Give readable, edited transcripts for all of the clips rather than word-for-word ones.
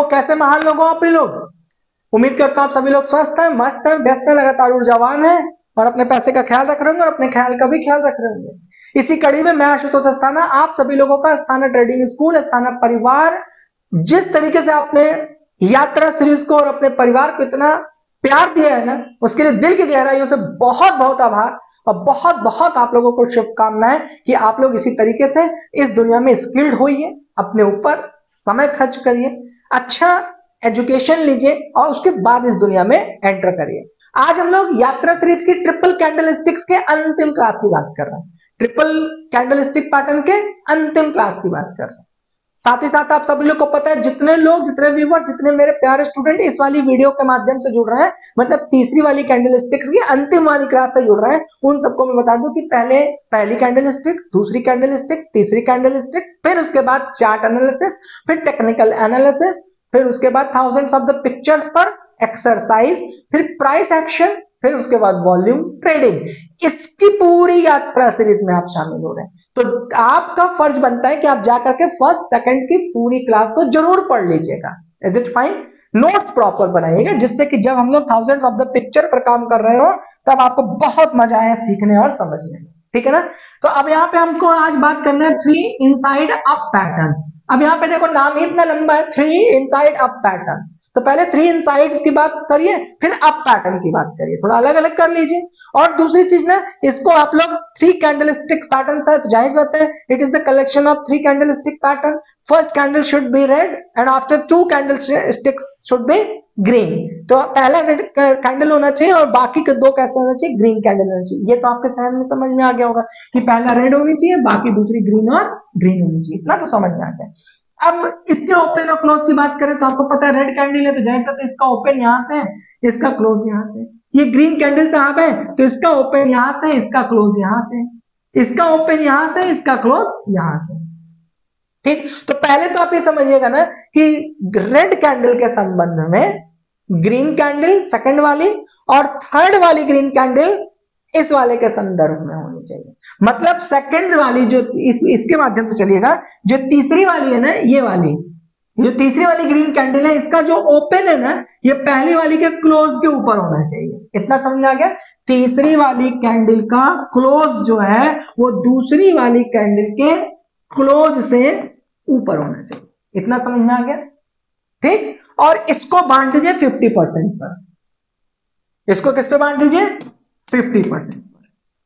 कैसे महान लोग हो आप लोग? उम्मीद करता हूँ आप सभी लोग स्वस्थ हैं, मस्त हैं, व्यस्त हैं, लगातार ऊर्जावान हैं और अपने पैसे का ख्याल रख रहे होंगे और अपने ख्याल का भी ख्याल रख रहे होंगे। इसी कड़ी में मैं आशुतोष अस्थाना आप सभी लोगों का अस्थाना ट्रेडिंग स्कूल, अस्थाना परिवार, जिस तरीके से आपने यात्रा सीरीज को और अपने परिवार को इतना प्यार दिया है ना, उसके लिए दिल की गहराइयों से बहुत बहुत आभार और बहुत बहुत आप लोगों को शुभकामनाएं कि आप लोग इसी तरीके से इस दुनिया में स्किल्ड होइए, अपने ऊपर समय खर्च करिए, अच्छा एजुकेशन लीजिए और उसके बाद इस दुनिया में एंटर करिए। आज हम लोग यात्रा सीरीज की ट्रिपल कैंडलस्टिक्स के अंतिम क्लास की बात कर रहे हैं, ट्रिपल कैंडलस्टिक पैटर्न के अंतिम क्लास की बात कर रहे हैं। साथ ही साथ आप सभी लोग को पता है, जितने लोग, जितने व्यूअर, जितने मेरे प्यारे स्टूडेंट इस वाली वीडियो के माध्यम से जुड़ रहे हैं, मतलब तीसरी वाली कैंडलस्टिक्स की अंतिम वाली क्लास से जुड़ रहे हैं, उन सबको मैं बता दूं कि पहले पहली कैंडलस्टिक, दूसरी कैंडलस्टिक, तीसरी कैंडलस्टिक, फिर उसके बाद चार्ट एनालिसिस, फिर टेक्निकल एनालिसिस, फिर उसके बाद थाउजेंड्स ऑफ द पिक्चर्स पर एक्सरसाइज, फिर प्राइस एक्शन, फिर उसके बाद वॉल्यूम ट्रेडिंग, इसकी पूरी यात्रा सीरीज में आप शामिल हो रहे हैं। तो आपका फर्ज बनता है कि आप जाकर के फर्स्ट सेकंड की पूरी क्लास को जरूर पढ़ लीजिएगा। Is it fine? Notes proper बनाइएगा जिससे कि जब हम लोग थाउजेंड्स ऑफ द पिक्चर पर काम कर रहे हो तब आपको बहुत मजा आए सीखने और समझने में, ठीक है ना। तो अब यहाँ पे हमको आज बात करना है 3 इनसाइड अप पैटर्न। अब यहाँ पे देखो नाम ही इतना लंबा है, 3 इनसाइड अप पैटर्न। तो पहले 3 इनसाइड्स की बात करिए, फिर अप पैटर्न की बात करिए, थोड़ा अलग अलग कर लीजिए। और दूसरी चीज ना, इसको आप लोग 3 कैंडलस्टिक पैटर्न था, तो जाहिर बात है it is the collection of 3 candlestick pattern. First candle should be red and after 2 candlesticks should be green. तो पहला रेड कैंडल होना चाहिए और बाकी के 2 कैसे होना चाहिए? ग्रीन कैंडल होना चाहिए। ये तो आपके सहन में समझ में आ गया होगा कि पहला रेड होनी चाहिए, बाकी दूसरी ग्रीन और ग्रीन होनी चाहिए, इतना तो समझ में आ गया। अब इसके ओपन और क्लोज की बात करें तो आपको पता है रेड कैंडल है तो जाहिर सा इसका ओपन यहां से है, इसका क्लोज यहां से। ये ग्रीन कैंडल साहब है तो इसका ओपन यहां से, इसका क्लोज यहां से, इसका ओपन यहां से, इसका क्लोज यहां से। ठीक, तो पहले तो आप ये समझिएगा ना कि रेड कैंडल के संबंध में ग्रीन कैंडल सेकंड वाली और थर्ड वाली ग्रीन कैंडल इस वाले के संदर्भ में होनी चाहिए। मतलब सेकंड वाली जो इसके माध्यम से चलिएगा, जो तीसरी वाली है ना, ये वाली जो तीसरी वाली ग्रीन कैंडल है, इसका जो ओपन है ना, ये पहली वाली के क्लोज के ऊपर होना चाहिए। इतना समझ आ गया? तीसरी वाली कैंडल का क्लोज जो है वो दूसरी वाली कैंडल के क्लोज से ऊपर होना चाहिए। इतना समझ में आ गया? ठीक, और इसको बांट दीजिए 50% पर। इसको किस पे बांट दीजिए? 50% पर।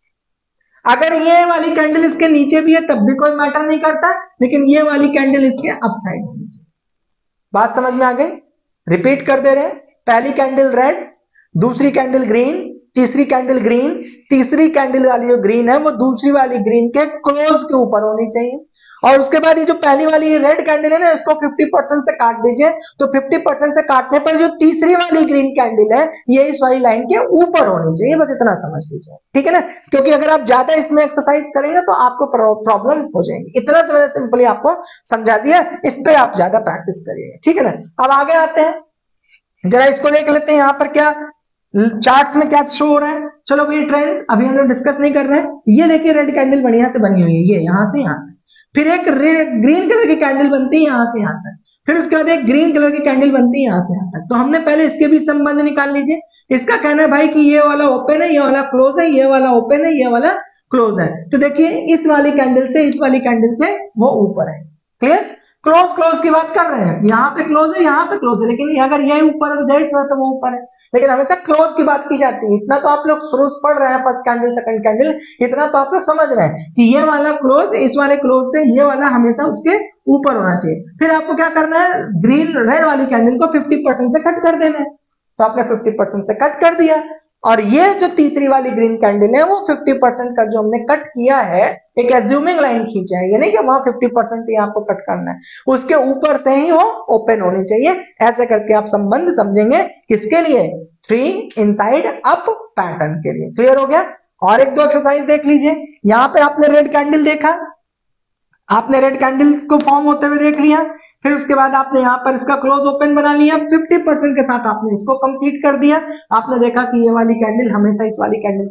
अगर ये वाली कैंडल इसके नीचे भी है तब भी कोई मैटर नहीं करता, लेकिन ये वाली कैंडल इसके अपसाइड होनी चाहिए। बात समझ में आ गई? रिपीट कर दे रहे हैं, पहली कैंडल रेड, दूसरी कैंडल ग्रीन, तीसरी कैंडल ग्रीन, तीसरी कैंडल वाली जो ग्रीन है वो दूसरी वाली ग्रीन के क्लोज के ऊपर होनी चाहिए। और उसके बाद ये जो पहली वाली रेड कैंडल है ना, इसको 50% से काट दीजिए। तो 50% से काटने पर जो तीसरी वाली ग्रीन कैंडल है ये इस वाली लाइन के ऊपर होनी चाहिए। बस इतना समझ लीजिए, ठीक है ना। क्योंकि अगर आप ज्यादा इसमें एक्सरसाइज करेंगे तो आपको प्रॉब्लम हो जाएगी। इतना तो मैंने सिंपली आपको समझा दिया, इस पे आप ज्यादा प्रैक्टिस करिएगा, ठीक है ना। अब आगे आते हैं, जरा इसको देख लेते हैं यहाँ पर क्या चार्ट्स में क्या शो हो रहा है। चलो भाई ट्रेंड अभी हम लोग डिस्कस नहीं कर रहे हैं। ये देखिए रेड कैंडल बढ़िया से बनी हुई है, ये यहाँ से यहाँ, फिर एक ग्रीन कलर की कैंडल बनती है यहां से यहां तक, फिर उसके बाद एक ग्रीन कलर की कैंडल बनती है यहां से यहां तक। तो हमने पहले इसके बीच संबंध निकाल लीजिए। इसका कहना है भाई कि ये वाला ओपन है, ये वाला क्लोज है, ये वाला ओपन है, ये वाला क्लोज है। तो देखिए इस वाली कैंडल से इस वाली कैंडल से वो ऊपर है। क्लियर? क्लोज क्लोज की बात कर रहे हैं, यहाँ पे क्लोज है, यहाँ पे क्लोज है, लेकिन अगर ये ऊपर है तो जाहिर सा वो ऊपर है, लेकिन हमेशा क्लोज की बात की जाती है। इतना तो आप लोग शुरू से पढ़ रहे हैं, फर्स्ट कैंडल सेकंड कैंडल, इतना तो आप लोग समझ रहे हैं कि ये वाला क्लोज इस वाले क्लोज से ये वाला हमेशा उसके ऊपर होना चाहिए। फिर आपको क्या करना है, ग्रीन रेड वाली कैंडल को 50% से कट कर देना है। तो आपने 50% से कट कर दिया, और ये जो तीसरी वाली ग्रीन कैंडल है वो 50% का जो हमने कट किया है, एक एज्यूमिंग लाइन खींचा है, ये नहीं कि वहां 50% ही आपको कट करना है, उसके ऊपर से ही वो ओपन होनी चाहिए। ऐसे करके आप संबंध समझेंगे किसके लिए? 3 इनसाइड अप पैटर्न के लिए। क्लियर हो गया? और एक दो एक्सरसाइज देख लीजिए। यहाँ पे आपने रेड कैंडल देखा, आपने रेड कैंडल को फॉर्म होते हुए देख लिया, फिर उसके बाद आपने यहाँ पर इसका क्लोज ओपन बना लिया, 50% के साथ आपने इसको कंप्लीट कर दिया। आपने देखा कि ये वाली कैंडल हमेशा इस वाली कैंडल के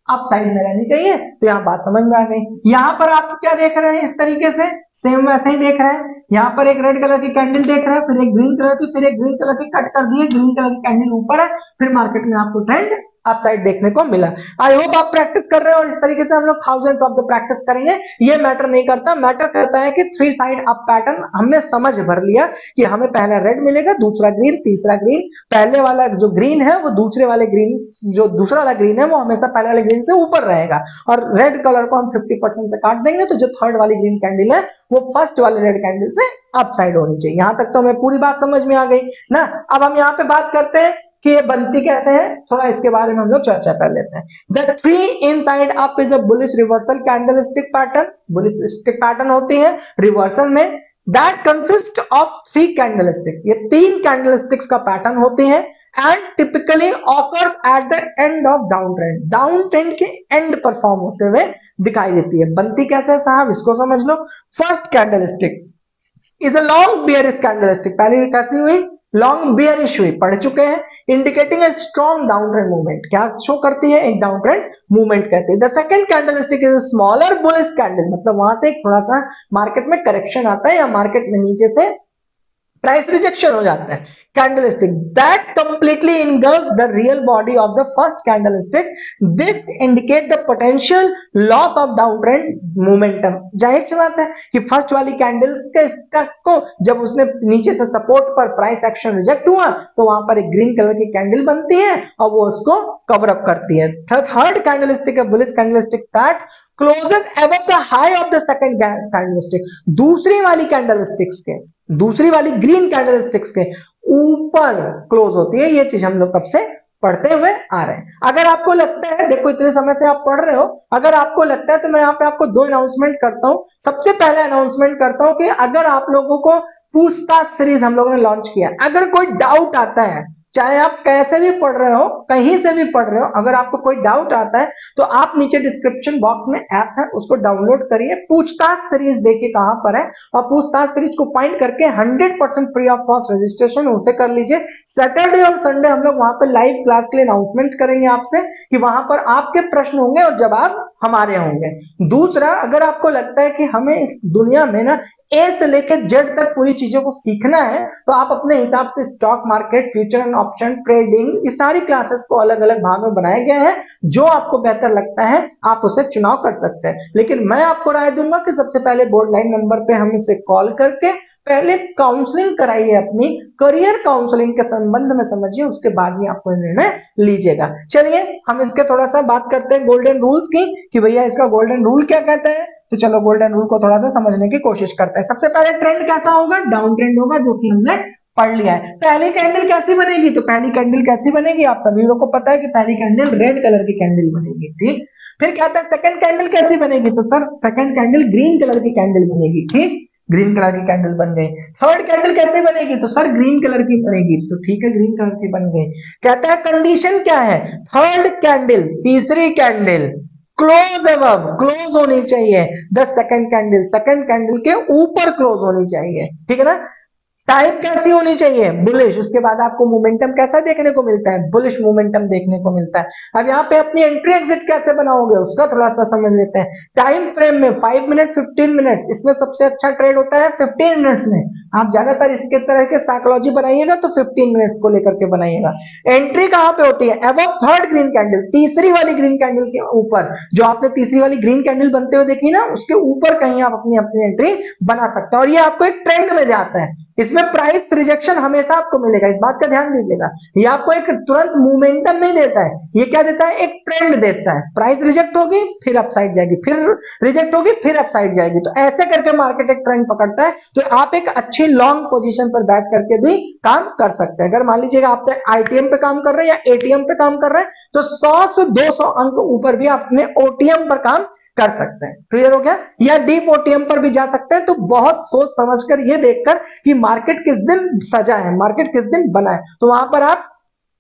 अप साइड में रहनी चाहिए। तो यहाँ बात समझ में आ गई। यहाँ पर आप क्या देख रहे हैं, इस तरीके से सेम वैसे ही देख रहे हैं। यहाँ पर एक रेड कलर की कैंडल देख रहे हैं, फिर एक ग्रीन कलर की, फिर एक ग्रीन कलर की, कट कर दिए, ग्रीन कलर की कैंडल ऊपर है, फिर मार्केट में आपको ट्रेंड अप साइड देखने को मिला। आई होप आप प्रैक्टिस कर रहे हैं और इस तरीके से हम लोग 1000 ऑफ द प्रैक्टिस करेंगे। ये मैटर नहीं करता, मैटर करता है कि 3 साइड अप पैटर्न हमने समझ भर लिया कि हमें पहला रेड मिलेगा, दूसरा ग्रीन, तीसरा ग्रीन। पहले वाला जो ग्रीन है वो दूसरे वाले ग्रीन, जो दूसरा वाला ग्रीन है वो हमेशा पहले वाले ग्रीन से ऊपर रहेगा, और रेड कलर को हम 50% से काट देंगे, तो जो थर्ड वाली ग्रीन कैंडल है वो फर्स्ट वाले रेड कैंडल से अप साइड होनी चाहिए। यहां तक तो हमें पूरी बात समझ में आ गई ना। अब हम यहाँ पे बात करते हैं कि ये बनती कैसे है, थोड़ा इसके बारे में हम लोग चर्चा कर लेते हैं। The 3 inside up is a bullish reversal candlestick pattern. Bullish stick pattern होती है रिवर्सल में, दैट कंसिस्ट ऑफ 3 कैंडलस्टिक्स। ये 3 कैंडलस्टिक्स का पैटर्न होती है and typically occurs at the end of down trend. Down trend के एंड परफॉर्म होते हुए दिखाई देती है। बनती कैसे है साहब, इसको समझ लो। First candlestick is a long bearish candlestick. पहले कैसी हुई, लॉन्ग बियरिश हुई, पढ़ चुके हैं। Indicating a strong down trend movement, क्या शो करती है, एक डाउन ट्रेंड मूवमेंट कहती है। The second candlestick is a smaller bullish candle, मतलब वहां से एक थोड़ा सा मार्केट में करेक्शन आता है या मार्केट में नीचे से प्राइस रिजेक्शन हो जाता है। Candlestick that completely engulfs the real body of the first candlestick. This indicate the potential loss of downtrend momentum. जाहिर सी बात है कि फर्स्ट वाली कैंडल्स के स्टॉक को जब उसने नीचे से सपोर्ट पर प्राइस एक्शन रिजेक्ट हुआ तो वहां पर एक ग्रीन कलर की कैंडल बनती है और वो उसको कवर अप करती है। थर्ड कैंडलस्टिक है bullish candlestick that closes above the high of the second candlestick. दूसरी वाली कैंडलस्टिक्स के, दूसरी वाली ग्रीन कैंडलस्टिक्स के ऊपर क्लोज होती है। ये चीज हम लोग कब से पढ़ते हुए आ रहे हैं। अगर आपको लगता है, देखो इतने समय से आप पढ़ रहे हो, अगर आपको लगता है तो मैं यहाँ पे आपको 2 अनाउंसमेंट करता हूं। सबसे पहले अनाउंसमेंट करता हूं कि अगर आप लोगों को पूछताछ सीरीज हम लोगों ने लॉन्च किया, अगर कोई डाउट आता है, चाहे आप कैसे भी पढ़ रहे हो, कहीं से भी पढ़ रहे हो, अगर आपको कोई डाउट आता है तो आप नीचे डिस्क्रिप्शन बॉक्स में ऐप है उसको डाउनलोड करिए। पूछताछ सीरीज देखिए कहां पर है, और पूछताछ सीरीज को फाइंड करके 100% फ्री ऑफ कॉस्ट रजिस्ट्रेशन उसे कर लीजिए। सैटरडे और संडे हम लोग वहां पर लाइव क्लास के लिए अनाउंसमेंट करेंगे आपसे कि वहां पर आपके प्रश्न होंगे और जवाब हमारे होंगे। दूसरा, अगर आपको लगता है कि हमें इस दुनिया में ना ए से लेकर जेड तक पूरी चीजों को सीखना है, तो आप अपने हिसाब से stock market, future and option trading, इस सारी क्लासेस को अलग अलग भाग में बनाया गया है। जो आपको बेहतर लगता है आप उसे चुनाव कर सकते हैं, लेकिन मैं आपको राय दूंगा कि सबसे पहले बोर्ड लाइन नंबर पे हम इसे कॉल करके पहले काउंसलिंग कराइए, अपनी करियर काउंसलिंग के संबंध में समझिए, उसके बाद ही आपको निर्णय लीजिएगा। चलिए हम इसके थोड़ा सा बात करते हैं गोल्डन रूल्स की, कि भैया इसका गोल्डन रूल क्या कहता है। तो चलो गोल्डन रूल को थोड़ा सा समझने की कोशिश करते हैं। सबसे पहले ट्रेंड कैसा होगा, डाउन ट्रेंड होगा, जो कि हमने पढ़ लिया है। पहली कैंडल कैसी बनेगी, तो पहली कैंडल कैसी बनेगी, आप सभी लोगों को पता है कि पहली कैंडल रेड कलर की कैंडल बनेगी, ठीक। फिर कहता है सेकंड कैंडल कैसी बनेगी, तो sir second candle green colour की कैंडल बनेगी, ठीक, ग्रीन कलर की कैंडल बन गई। थर्ड कैंडल कैसे बनेगी, तो सर ग्रीन कलर की बनेगी, तो ठीक है ग्रीन कलर की बन गई। कहता है कंडीशन क्या है, थर्ड कैंडल, तीसरी कैंडल क्लोज अबव, क्लोज होनी चाहिए the second candle, second candle के ऊपर क्लोज होनी चाहिए, ठीक है ना। टाइप कैसी होनी चाहिए, बुलिश। उसके बाद आपको मोमेंटम कैसा देखने को मिलता है, बुलिश मोमेंटम देखने को मिलता है। अब यहाँ पे अपनी एंट्री एग्जिट कैसे बनाओगे उसका थोड़ा सा समझ लेते हैं। टाइम फ्रेम में 5 मिनट 15 मिनट, इसमें सबसे अच्छा ट्रेड होता है 15 मिनट्स में। आप ज्यादातर इसके तरह के साइकोलॉजी बनाइएगा तो 15 मिनट्स को लेकर के बनाइएगा। एंट्री कहां पे होती है, अबव थर्ड ग्रीन कैंडल, तीसरी वाली ग्रीन कैंडल के ऊपर, जो आपने तीसरी वाली ग्रीन कैंडल बनते हुए देखी ना, उसके ऊपर कहीं आप अपनी अपनी एंट्री बना सकते हैं। और ये आपको एक ट्रेंड में जाता है, इसमें प्राइस रिजेक्शन हमेशा आपको मिलेगा, इस बात का ध्यान दीजिएगा। ये आपको एक तुरंत मोमेंटम नहीं देता है, ये क्या देता है, एक ट्रेंड देता है। प्राइस रिजेक्ट होगी फिर अपसाइड जाएगी, फिर रिजेक्ट होगी फिर अपसाइड जाएगी, तो ऐसे करके मार्केट एक ट्रेंड पकड़ता है। तो आप एक अच्छी लॉन्ग पोजीशन पर बैठ करके भी काम कर सकते हैं। अगर मान लीजिएगा आप आईटीएम पे काम कर रहे हैं या एटीएम पे काम कर रहे हैं, तो 100 से 200 अंक ऊपर भी आप अपने ओटीएम पर काम कर सकते हैं। क्लियर हो गया, या डीप ओटीएम पर भी जा सकते हैं। तो बहुत सोच समझकर ये देखकर कि मार्केट किस दिन सजा है, मार्केट किस दिन बना है, तो वहां पर आप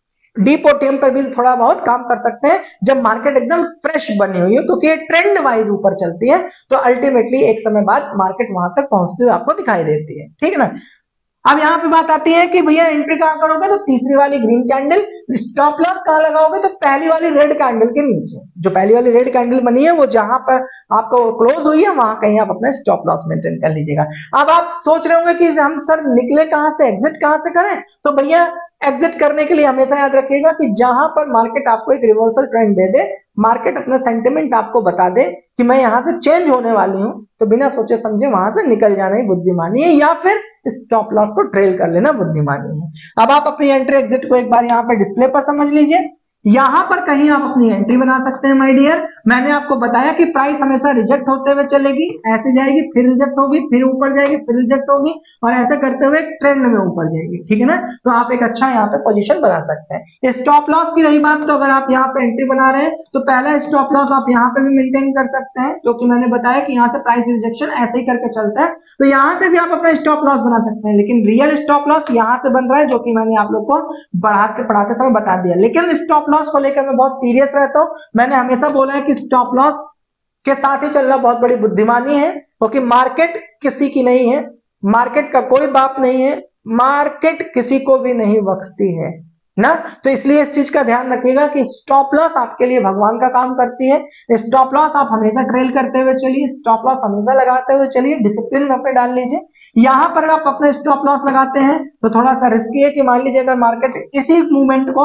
डीप ओटीएम पर भी थोड़ा बहुत काम कर सकते हैं जब मार्केट एकदम फ्रेश बनी हुई है, क्योंकि ये ट्रेंड वाइज ऊपर चलती है। तो अल्टीमेटली एक समय बाद मार्केट वहां तक पहुंचते हुए आपको दिखाई देती है, ठीक है ना। अब यहाँ पे बात आती है कि भैया एंट्री कहाँ करोगे, तो तीसरी वाली ग्रीन कैंडल। स्टॉप लॉस कहाँ लगाओगे, तो पहली वाली रेड कैंडल के नीचे। जो पहली वाली रेड कैंडल बनी है वो जहां पर आपको क्लोज हुई है वहां कहीं आप अपना स्टॉप लॉस मेंटेन कर लीजिएगा। अब आप सोच रहे होंगे कि हम सर निकले कहां से, एग्जिट कहां से करें, तो भैया एग्जिट करने के लिए हमेशा याद रखिएगा कि जहां पर मार्केट आपको एक रिवर्सल ट्रेंड दे दे, मार्केट अपना सेंटिमेंट आपको बता दे कि मैं यहां से चेंज होने वाली हूं, तो बिना सोचे समझे वहां से निकल जाना ही बुद्धिमानी है, या फिर स्टॉप लॉस को ट्रेल कर लेना बुद्धिमानी है। अब आप अपनी एंट्री एग्जिट को एक बार यहाँ पे डिस्प्ले पर समझ लीजिए। यहां पर कहीं आप अपनी एंट्री बना सकते हैं माय डियर। मैंने आपको बताया कि प्राइस हमेशा रिजेक्ट होते हुए चलेगी, ऐसे जाएगी, फिर रिजेक्ट होगी, फिर ऊपर जाएगी, फिर रिजेक्ट होगी, और ऐसे करते हुए ट्रेंड में ऊपर जाएगी, ठीक है ना। तो आप एक अच्छा यहाँ पे पोजीशन बना सकते हैं। स्टॉप लॉस की रही बात, तो अगर आप यहाँ पे एंट्री बना रहे हैं तो पहला स्टॉप लॉस आप यहाँ पे भी मेंटेन कर सकते हैं, जो कि मैंने बताया कि यहाँ से प्राइस रिजेक्शन ऐसे ही करके चलता है, तो यहाँ से भी आप अपना स्टॉप लॉस बना सकते हैं। लेकिन रियल स्टॉप लॉस यहाँ से बन रहा है, जो कि मैंने आप लोग को पढ़ाते समय बता दिया। लेकिन स्टॉप लॉस को लेकर मैं बहुत सीरियस रहता हूँ। मैंने हमेशा बोला है कि स्टॉप लॉस के साथ ही चलना बहुत बड़ी बुद्धिमानी है, क्योंकि मार्केट किसी की नहीं है, मार्केट का कोई बाप नहीं है, मार्केट किसी को भी नहीं बख्शती है ना। तो इसलिए इस चीज का ध्यान रखिएगा कि स्टॉप लॉस आपके लिए भगवान का काम करती है। स्टॉप लॉस आप हमेशा ट्रेल करते हुए चलिए, स्टॉप लॉस हमेशा लगाते हुए चलिए, डिसिप्लिन में अपने डाल लीजिए। यहां पर आप अपना स्टॉप लॉस लगाते हैं तो थोड़ा सा रिस्की है कि मान लीजिए अगर मार्केट इसी मूवमेंट को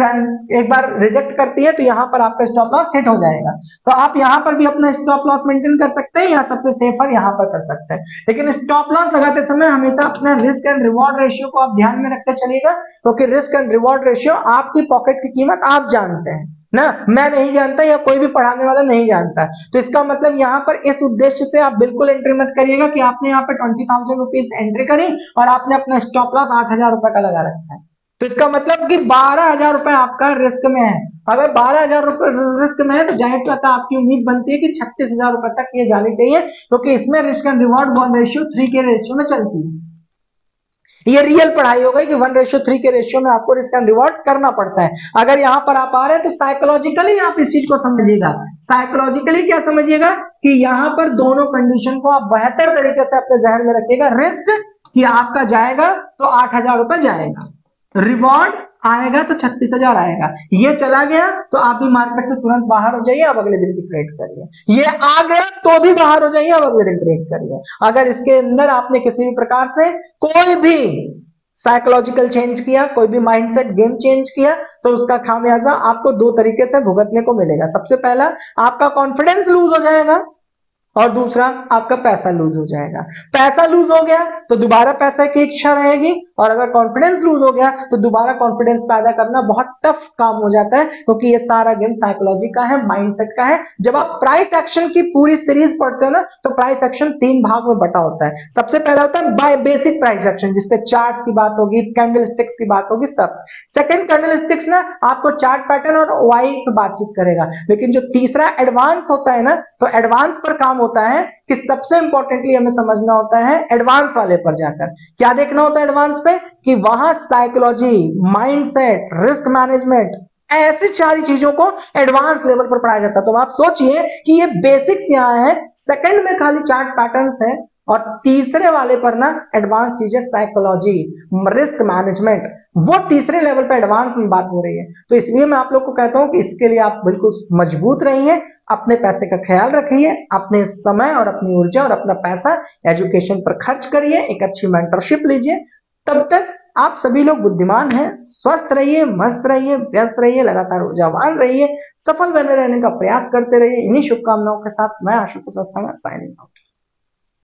एक बार रिजेक्ट करती है तो यहां पर आपका स्टॉप लॉस हिट हो जाएगा। तो आप यहां पर भी अपना स्टॉप लॉस मेंटेन कर सकते हैं, या सबसे सेफर यहां पर कर सकते हैं। लेकिन स्टॉप लॉस लगाते समय हमेशा अपना रिस्क एंड रिवॉर्ड रेशियो को आप ध्यान में रखते चलिएगा, क्योंकि रिस्क एंड रिवॉर्ड रेशियो आपकी पॉकेट की कीमत आप जानते हैं ना, मैं नहीं जानता या कोई भी पढ़ाने वाला नहीं जानता। तो इसका मतलब यहाँ पर इस उद्देश्य से आप बिल्कुल एंट्री मत करिएगा कि आपने यहाँ पे 20,000 रुपीज एंट्री करी और आपने अपना स्टॉप लॉस 8,000 रुपए का लगा रखा है, तो इसका मतलब कि 12,000 रुपए आपका रिस्क में है। अगर 12,000 रुपए रिस्क में है तो जाहिर बात है आपकी उम्मीद बनती है कि 36,000 रुपए तक ये जानी चाहिए, क्योंकि इसमें रिस्क एंड रिवॉर्ड 1:3 के रेशियो में चलती है। ये रियल पढ़ाई हो गई कि 1:3 के रेशियो में आपको रिस्क एंड रिवॉर्ड करना पड़ता है। अगर यहां पर आप आ रहे हैं तो साइकोलॉजिकली आप इस चीज को समझिएगा। साइकोलॉजिकली क्या समझिएगा कि यहां पर दोनों कंडीशन को आप बेहतर तरीके से अपने जहन में रखिएगा। रिस्क कि आपका जाएगा तो 8,000 रुपए जाएगा, रिवॉर्ड आएगा तो 36,000 आएगा। ये चला गया तो आप भी मार्केट से तुरंत बाहर हो जाइए, अब अगले दिन की ट्रेड करिए। ये आ गया तो भी बाहर हो जाइए, अब अगले दिन ट्रेड करिए। अगर इसके अंदर आपने किसी भी प्रकार से कोई भी साइकोलॉजिकल चेंज किया, कोई भी माइंडसेट गेम चेंज किया, तो उसका खामियाजा आपको दो तरीके से भुगतने को मिलेगा। सबसे पहला, आपका कॉन्फिडेंस लूज हो जाएगा, और दूसरा आपका पैसा लूज हो जाएगा। पैसा लूज हो गया तो दोबारा पैसे की इच्छा रहेगी, और अगर कॉन्फिडेंस लूज हो गया तो दोबारा कॉन्फिडेंस पैदा करना बहुत टफ काम हो जाता है, क्योंकि ये सारा गेम साइकोलॉजी का है, माइंडसेट का है। जब आप प्राइस एक्शन की पूरी सीरीज पढ़ते हो ना, तो प्राइस एक्शन 3 भाग में बटा होता है। सबसे पहला होता है बाय बेसिक प्राइस एक्शन, जिसपे चार्ट्स की बात होगी, कैंडल स्टिक्स की बात होगी, सब। सेकंड, कैंडल स्टिक्स ना आपको चार्ट पैटर्न और वाई पे बातचीत करेगा। लेकिन जो तीसरा एडवांस होता है ना, तो एडवांस पर काम होता है कि सबसे इंपॉर्टेंटली हमें समझना होता है एडवांस वाले पर जाकर क्या देखना होता है एडवांस पे, कि वहां साइकोलॉजी, माइंडसेट, रिस्क मैनेजमेंट, ऐसी सारी चीजों को एडवांस लेवल पर पढ़ाया जाता है। तो आप सोचिए कि ये बेसिक्स यहाँ है, सेकंड में खाली चार्ट पैटर्न्स है, और तीसरे वाले पर ना एडवांस चीजें साइकोलॉजी, रिस्क मैनेजमेंट, वो तीसरे लेवल पर एडवांस में बात हो रही है। तो इसलिए मैं आप लोग को कहता हूं कि इसके लिए आप बिल्कुल मजबूत रहिए, अपने पैसे का ख्याल रखिए, अपने समय और अपनी ऊर्जा और अपना पैसा एजुकेशन पर खर्च करिए, एक अच्छी मेंटरशिप लीजिए। तब तक आप सभी लोग बुद्धिमान हैं, स्वस्थ रहिए, मस्त रहिए, व्यस्त रहिए, लगातार ऊर्जावान रहिए, सफल बने रहने का प्रयास करते रहिए। इन्हीं शुभकामनाओं के साथ मैं आशुतोष अस्थाना साइनिंग आउट।